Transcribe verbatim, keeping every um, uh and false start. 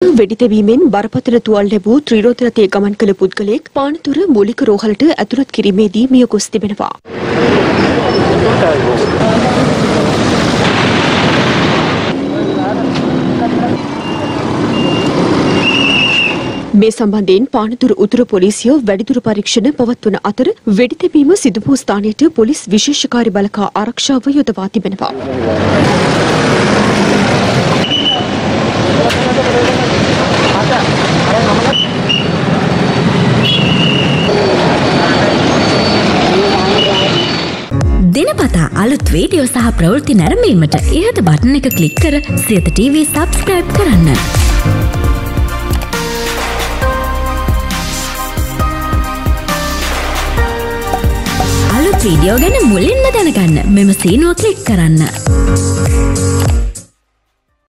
වෙඩි තැබීමෙන් බරපතල තුවාල ලැබූ ත්‍රිරෝද රථයේ ගමන් කළ පුද්ගලයෙක් පානතුර මූලික රෝහලට ඇතුළත් කිරීමේදී මිය ගොස් තිබෙනවා. මේ සම්බන්ධයෙන් පානතුර උතුර පොලිසිය වැඩිදුර පරීක්ෂණ පවත්වන අතර වෙඩි තැබීම සිදු වූ ස්ථානයට පොලිස් විශේෂකාරී බලකා ආරක්ෂාව යොදවා තිබෙනවා. දිනපතා අලුත් වීඩියෝ සහ ප්‍රවෘත්ති නැරඹීමට ඉහත බටන් එක ක්ලික් කර සියත ටීවී සබ්ස්ක්‍රයිබ් කරන්න. අලුත් වීඩියෝ ගැන මුලින්ම දැනගන්න මෙම සීනුව ක්ලික් කරන්න.